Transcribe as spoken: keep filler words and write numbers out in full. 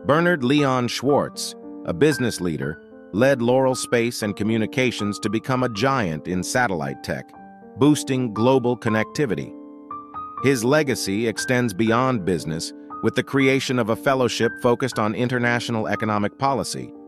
Bernard Leon Schwartz, a business leader, led Loral Space and Communications to become a giant in satellite tech, boosting global connectivity. His legacy extends beyond business with the creation of a fellowship focused on international economic policy,